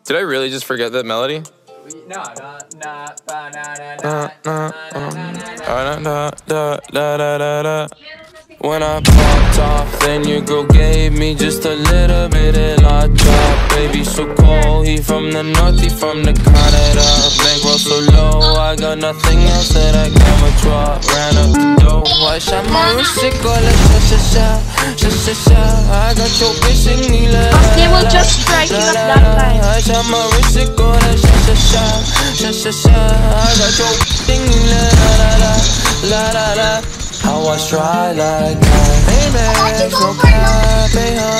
Did I really just forget that melody? No. When I popped off, then your girl gave me just a little bit of la chop. Baby so cold, he from the north, he from the Canada. Bankroll so low, I got nothing else that I can withdraw. Ran up the dough, I shot my wrist, it go like sha. I got your bitch singing la la la. They will just strike you at that time. I shot my wrist, it go like sha. I got your bitch singing la la. I was try like that. Amen, no cap,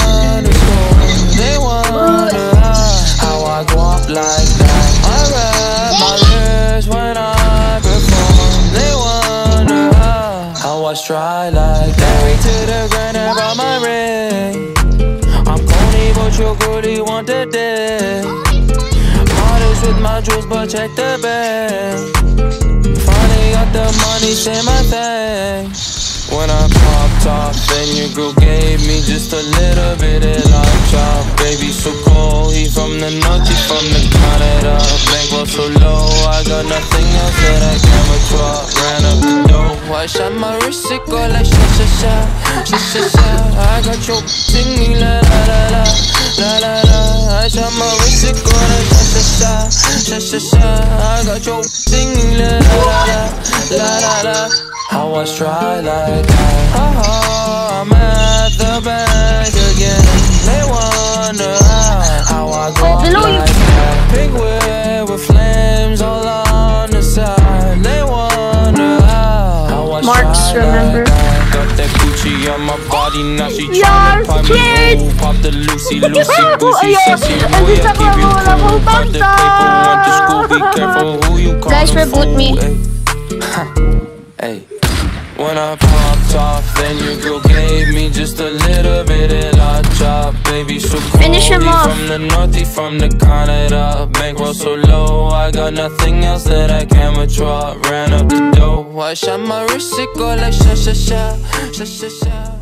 they wonder how I go up like that. I rap my lyrics when I perform. They wonder how I try like that. Married to the grind and brought my ring. I'm corny, but your girlie want the dick. Modest with my jewels, but check the bag. Finally got the money, say my thanks. When I popped off, then your girl gave me just a little bit of love chop. Baby so cold, he from the north, he from the Canada. Bankroll so low, I got nothing else that I can withdraw. Ran up the dough, I shot my wrist, it go like sha. I got your singing la la. I shot my wrist, it go like sha. I got your singing la la. I was try like that. I'm at the bank again. They wonder how I go up like that. Big whip with flames all on the side. They wonder how I Marks, remember? Got that Gucci on my body, now she tryna pop me. Pop the Lucy goosey, sexy boy, I keep you cool. Got the paper, want the school, be careful who you call. Guys, reboot me. Hey. When I popped off, then your girl gave me just a little bit of la chop. Baby so cold, Finish him off. from the north, he from the Canada. Bankroll so low, I got nothing else that I can withdraw. Ran up the dough, I shot my wrist, it go like sha.